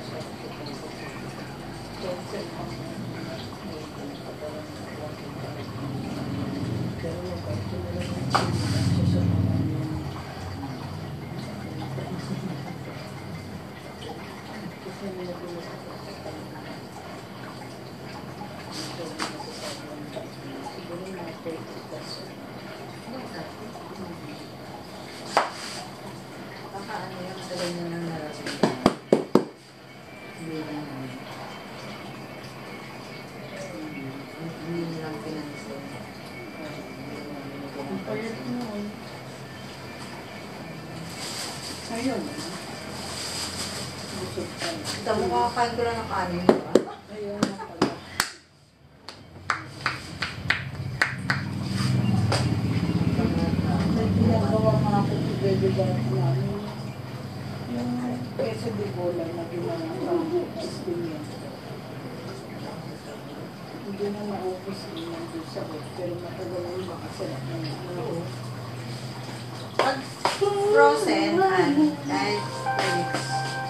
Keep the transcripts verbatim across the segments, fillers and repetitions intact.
Ayun. Ito mo kakakain ko lang ng kanin, di ba? Ayun na pala. May ginagawa mga po si Baby Barb namin. Yung peso de bola na ginawa ng estimate. Hindi na naubos din nandun sa bot, pero matagal na yung makasalap na yun. Pag frozen, and kahit weeks.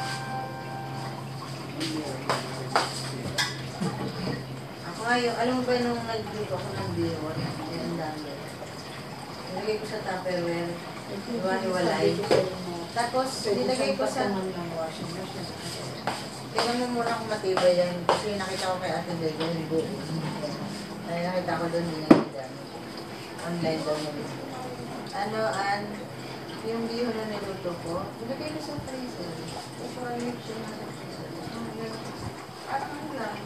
Ako ngayon, alam mo ba nung nag-group ako ng beer, yung dami. Nilagay ko sa Tupperware, iwan-iwalay. Tapos, nilagay ko sa washing machine. Tingnan mo muna kung matibay yan. Kasi nakita ko kay Ate Dede, yung buo. Ay, nakita ko doon, hindi na gamit. Online daw na rin. Ano, an, yung bihon na niluto ko, nilagay ko sa freezer. Tapos, maramit siya na sa freezer. Parang ano lang.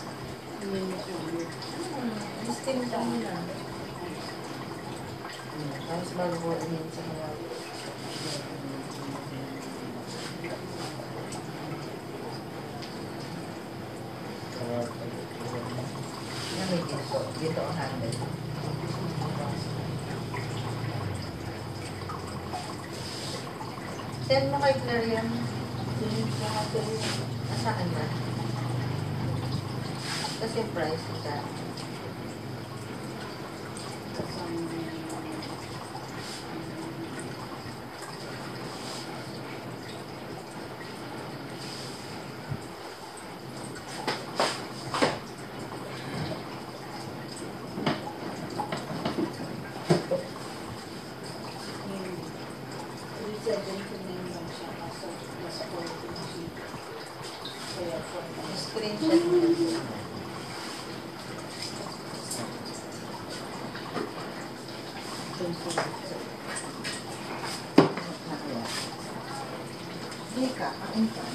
Hmm, steam lang lang. Tapos bago ko inin sa mga na may dito. Dito ang handle. Send mo kay Claire yan. Nasaan ba? Kasi price ita. Screenshot mo yan. Hindi ka, kain ka.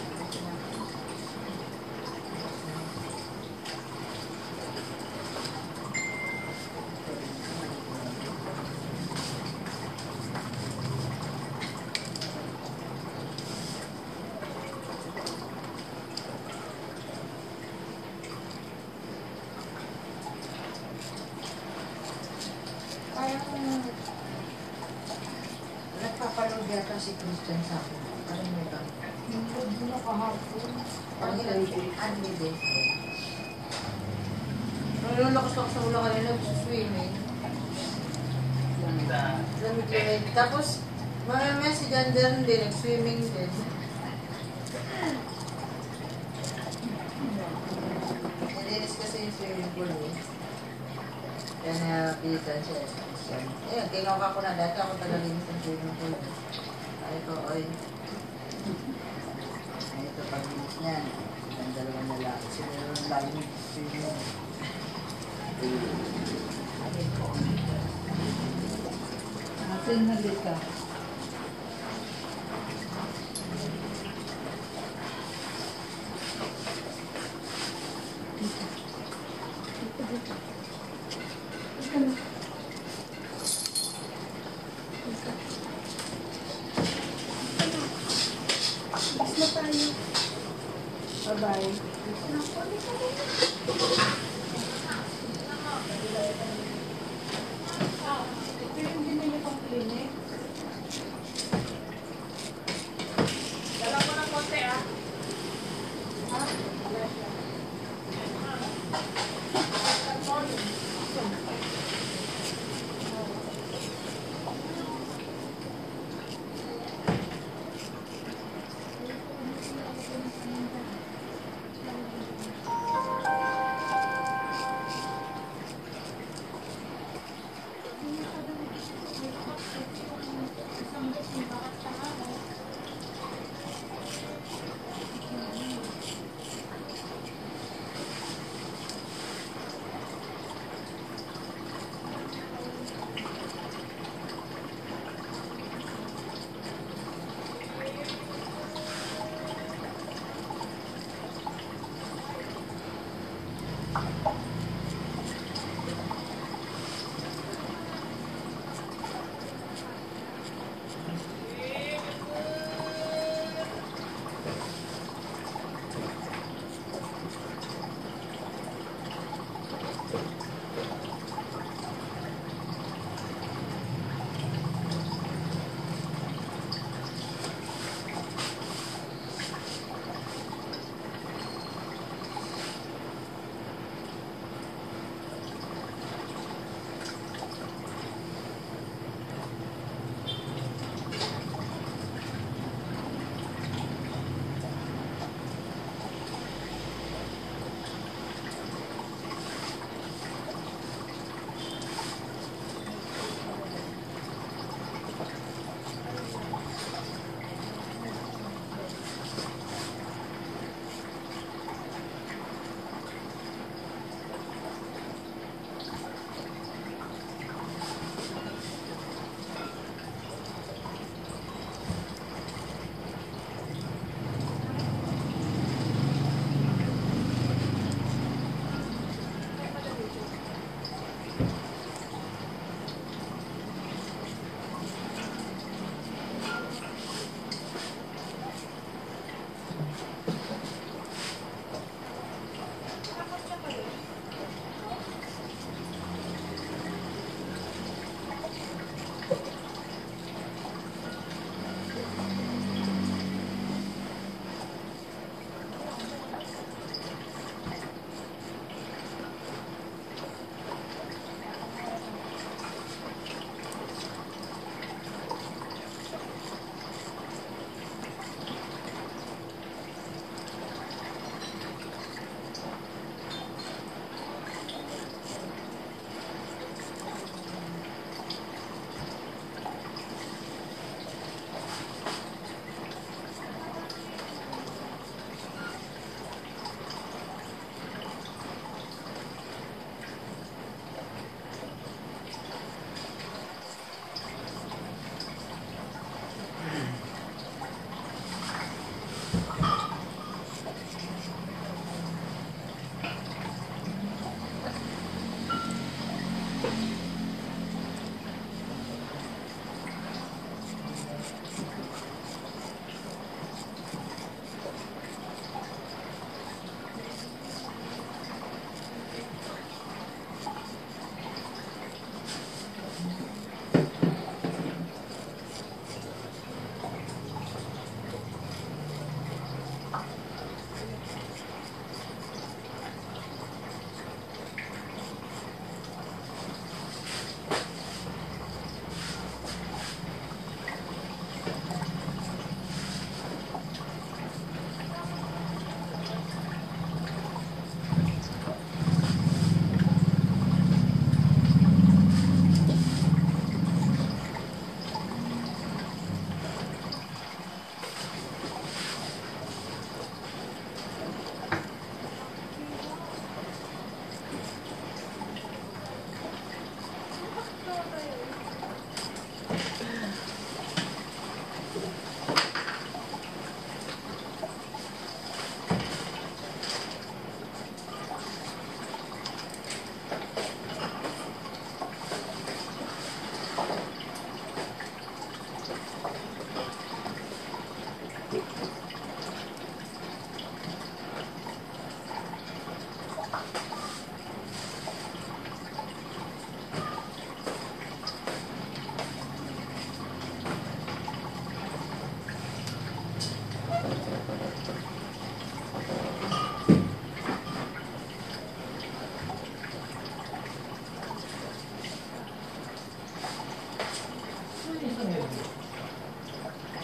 Nagpapalood yata si Christian sa akin. Parang may bang. Hindi na kahapon. Parang ilang anli din. Nalulakas ako sa ulo kanina, nag-swimming. Lamig-lamig. Tapos, mamaya si Jander din, nag-swimming din. Nilinis kasi yung swimming pool eh. Kaya napitan siya. Ayun, tinawag ko na dati ako tagalinis ng swimming pool. Ay ko, oy. Ay ito, paglinis niya. Ang dalawang lalaki. Sino yung lagi swimming. Ay ko. Atin halika. Bye-bye. Ito yung binili kong clinic. Dala ko ng konti ah. Ha? Wala siya.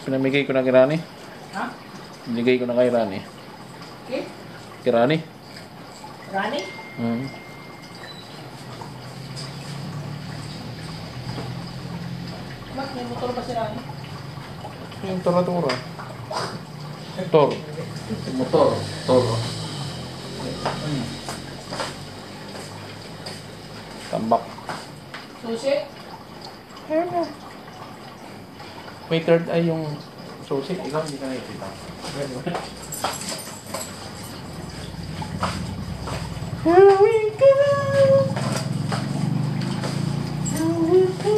Pinamigay ko na kay Rani. Ha? Binigay ko na kay Rani. Okay? Kay Rani? Rani? Hmm. Mak, may motor ba si Rani? Yung tora-tora. Tor. Motor. Tor. Tambak. Susi? Ayun na. May third eye yung susi. Ikaw hindi ka nakikita. Here we go. Here we go.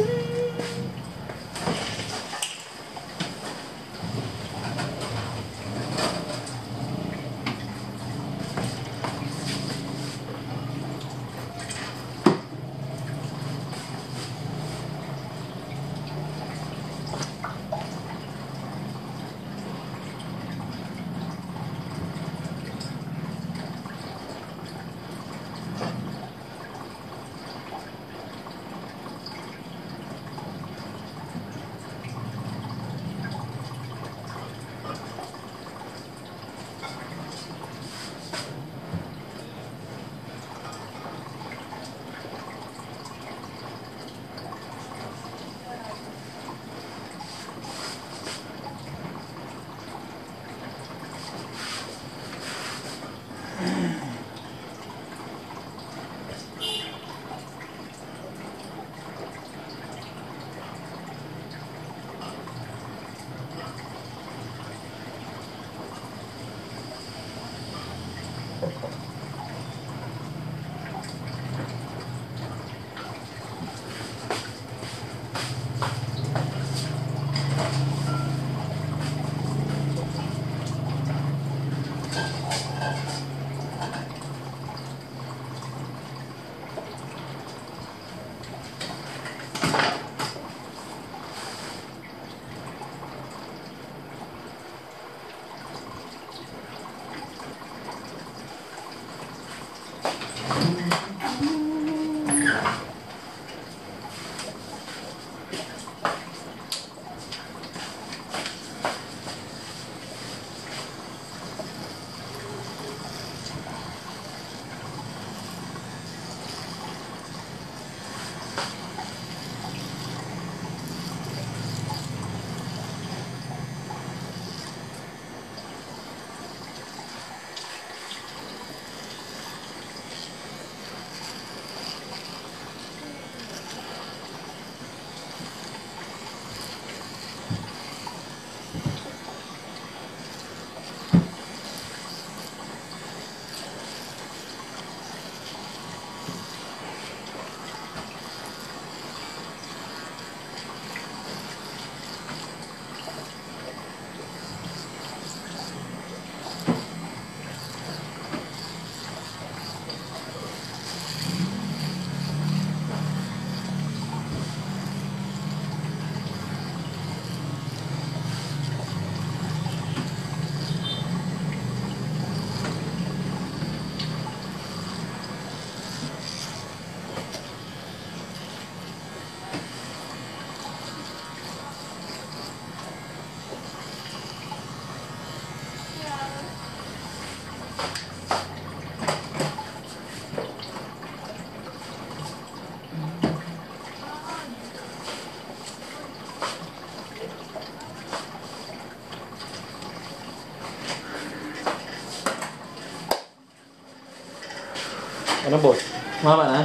Ano boss? Mama na?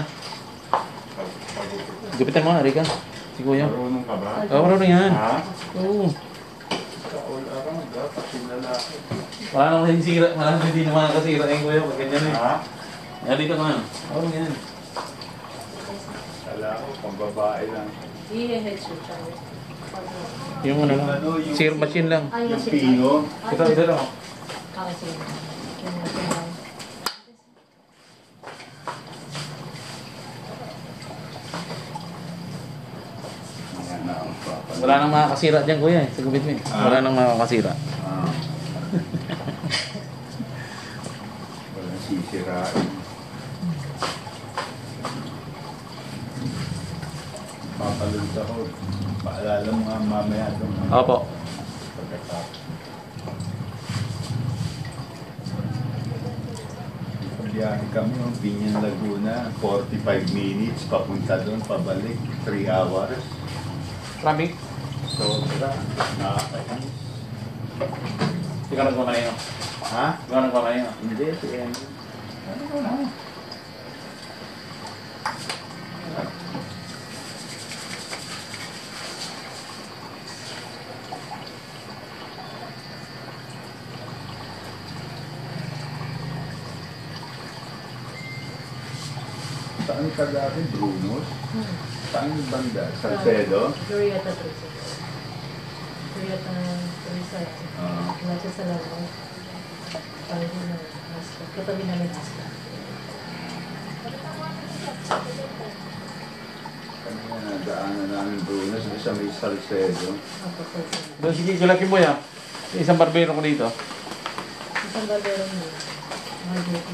Gupitan mo, Rika. Si Kuya. Marunong ka ba? Oo, marunong yan. Ha? Oo. Kaul-arang, dapat yung lalaki. Wala naman hindi sira. Wala naman hindi naman kasira yung Kuya. Pag ganyan eh. Ha? Yan dito man. Marunong yan. Kala ko, pang babae lang. I-headshot siya. Yung ano lang. Ano, yung- Sear machine lang. Ay, Yung si pino. Ito, ito lang. Okay, sige. Yung machine lang. Ayan na ang papa. Wala nang makakasira dyan Kuya eh. Sa gupit mo eh. Wala nang makakasira. Ah. Walang sisirain. Papalulit ako. Paalala mo nga mamaya itong Opo. pag Biyahe kami, yung Binyan Laguna, forty-five minutes, papunta doon, pabalik, three hours. Traffic. Sobra, nakakainis. Hindi ka nagmamayo. Ha? Hindi ka nagmamayo. Hindi, si Emmy. Ano ko na? Saan ka dati, Brunos? Hmm. Saan yung banda? Salcedo? Glorieta Teresa. Glorieta Teresa. Ah. Wala siya sa laro. Parang yun na. Katabi namin asla. Kanina nadaanan namin Brunos, sa may Salcedo. Ako sa isa. Doon, sige, galaki mo yan. Isang barbero ko dito. Isang barbero mo. Mga beauty.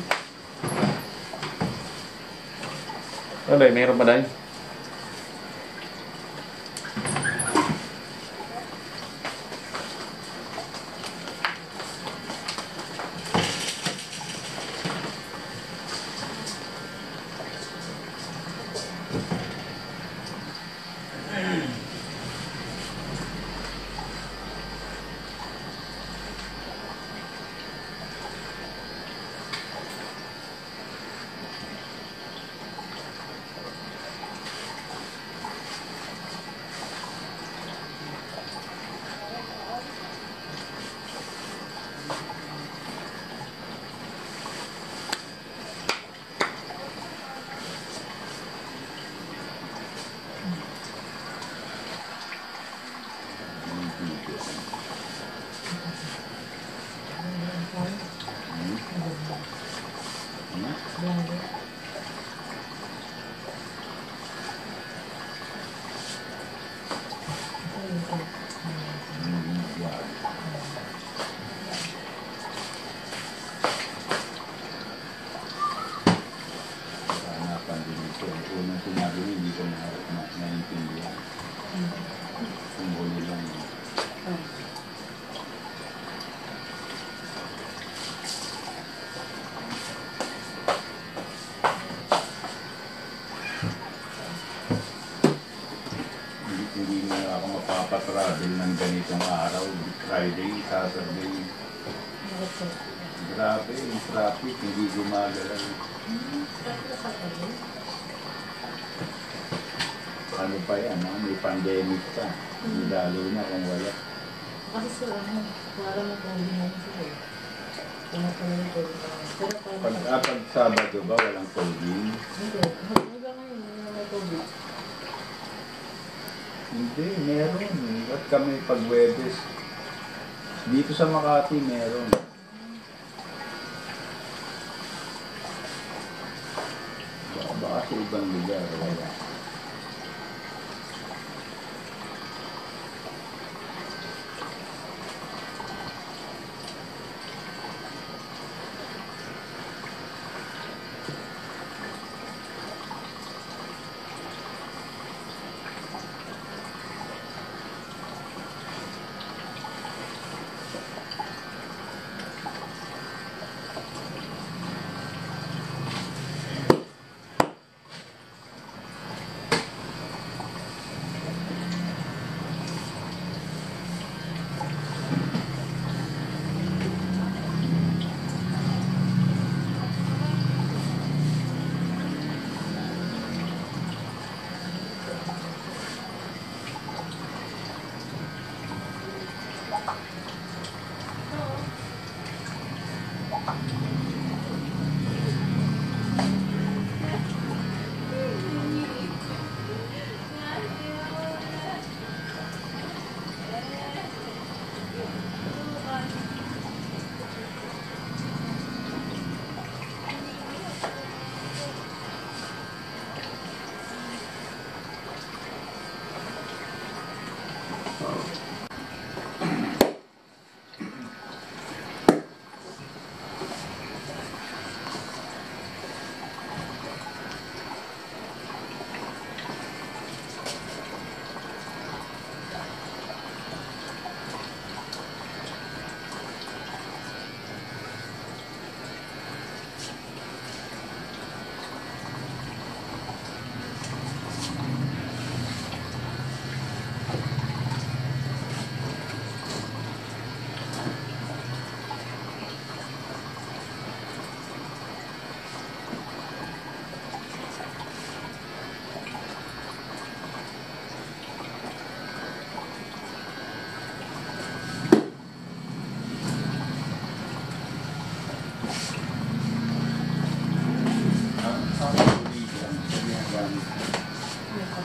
Wala, mayroon ba dahil? Blanco. Hanapan din ito. Unang sinabi niya, hindi ko na naintindihan. Kung huli lang. Hindi, hindi na ako mapapatravel ng ganitong araw. Friday, Saturday. Bakit po? Grabe, yung traffic, hindi gumagalaw. Ano pa yan, no? May pandemic pa. Hindi lalo na kung wala. Kasi sila, ano, wala mo kung hindi naman sila eh. Kaya pala yung pwede pa. Pero Pag, paano? ah, pag Sabado ba, walang coding? Hindi. Hanggang ngayon, hindi na may COVID. Hindi, meron. At kami pag Webes, dito sa Makati meron. Baka, baka sa ibang lugar, wala.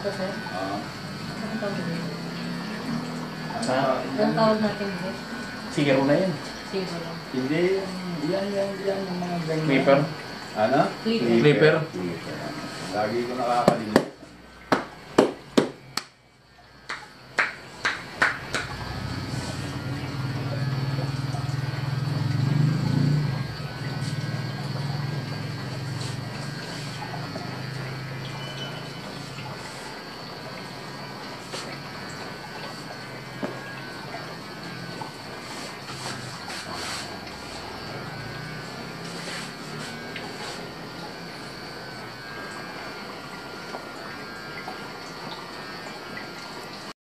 to, sir? Ah. Anong tawag dito? Ah. Anong tawag natin dito? Zero na yan. Zero lang. Hindi, yan, yan, yan, yung mga ganyan. Clipper. Ano? Clipper. Clipper. Clipper. Lagi ko nakakalimutan.